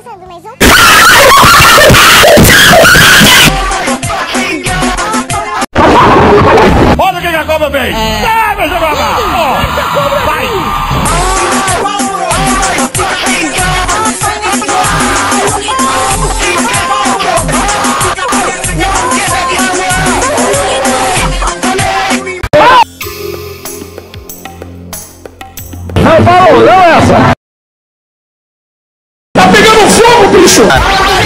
começando mais um... Olha quem a cobra vem! Vai, vai jogar! Vai! Não, parou, não é essa! Tá pegando fogo, bicho!